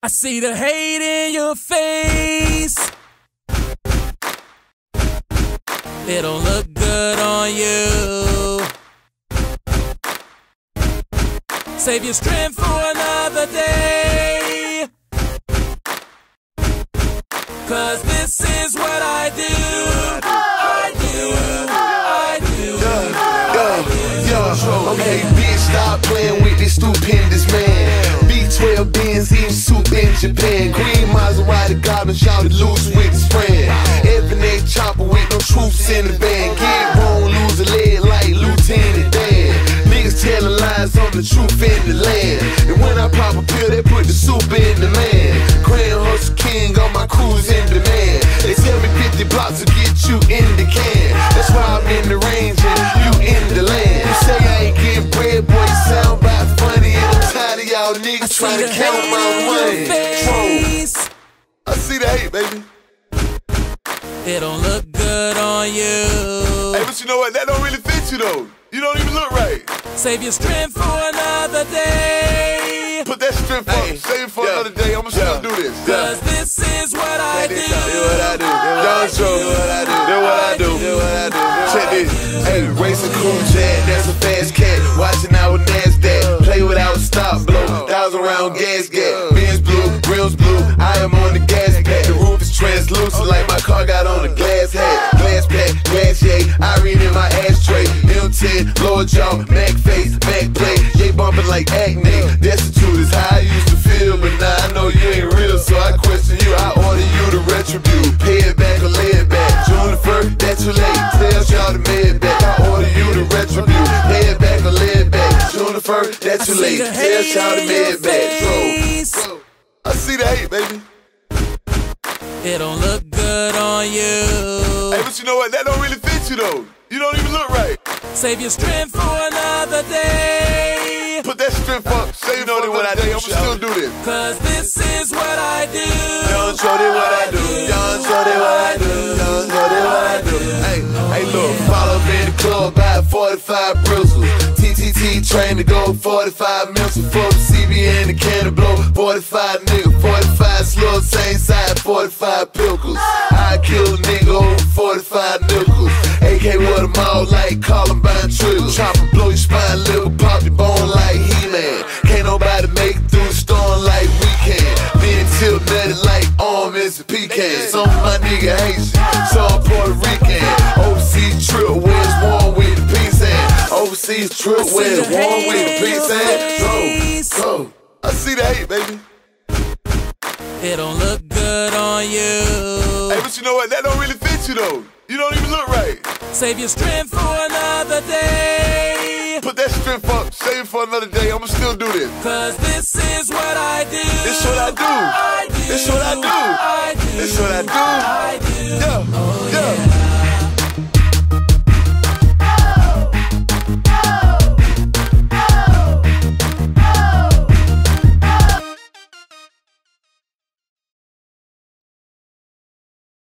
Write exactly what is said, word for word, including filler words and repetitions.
I see the hate in your face. It don't look good on you. Save your strength for another day, 'cause this is what I do. I do, I do, Yo, yo, okay, bitch, stop playing with this stupendous man. B twelve Benz, eating soup in Japan. Green Maserati, Goblin shouted loose with his friend. Every egg chopper with no troops in the van. Get wrong, lose a leg like Lieutenant Dan. Niggas telling lies on the truth in the land. And when I pop a pill, they put the soup in the man. Grand Hustle King on my cruise in demand. They tell me fifty blocks will get you in the can. That's why I'm in the range and you in the land. You say I ain't getting bread, boy, you sound about funny. And I'm tired of y'all niggas trying to count my money. Troll. I see the hate, baby. It don't look good on you. Hey, but you know what? That don't really fit you though. You don't even look right. Save your strength for another day. Put that strength up. Hey, save it for yeah. another day. I'ma still yeah. do this. 'Cause yeah. this is what I do. Do what I do. Young Joe. Do what I do. Do what I do. Do what I do. Check this. Hey, racing cool jet. That's a fast cat. Watching out with NASDAQ. Play without stop blow. Thousand round gas gap. Benz blue, rims blue. I am on the gas pack. The roof is translucent like my car got on a glass hat. Glass pack, glass yay. I read in my ashtray. M ten, lower jaw, Mac face, Mac play. Yay bumping like acne. Destitute is how I used to feel, but now I know you ain't real, so I question you. I order you to retribute. Pay it back or lay it back. June the first, that's too late. Tell y'all to pay it back. I order you to retribute. Pay it back or lay it back. June the first, that's too late. Tell y'all to pay it back. Bro, I see the hate, baby. It don't look good on you. Hey, but you know what? That don't really fit you though. You don't even look right. Save your strength for another day. Put that strength up. Save it for another day. I'ma still do this. 'Cause this is what I do. Young Shorty, what I do. Young Shorty, what I do. Young Shorty, what I do. Hey, hey, look. Follow me in the club by forty-five bristles. T T T train to go forty-five missiles. For the C B and the can to blow. forty-five nigga, forty-five slugs, same side, forty-five pickles. I kill a nigga over forty-five nickels. A K with them all like Columbine triggers. Chopper blow your spine, liver pop your bone like He-Man. Can't nobody make it through the storm like we can. Being tilt nutty like almonds and pecans. Some of my nigga Haitian, some Puerto Rican. Overseas trip where it's warm with the peace and overseas trip where it's warm with the peace and so, so, I see the hate, baby. It don't look good on you. Hey, but you know what? That don't really fit you though. You don't even look right. Save your strength for another day. Put that strength up. Save it for another day. I'ma still do this. 'Cause this is what I do. This what I do. I do. This what I do. I do. This what I do. I do. Yeah. Oh, yeah. yeah.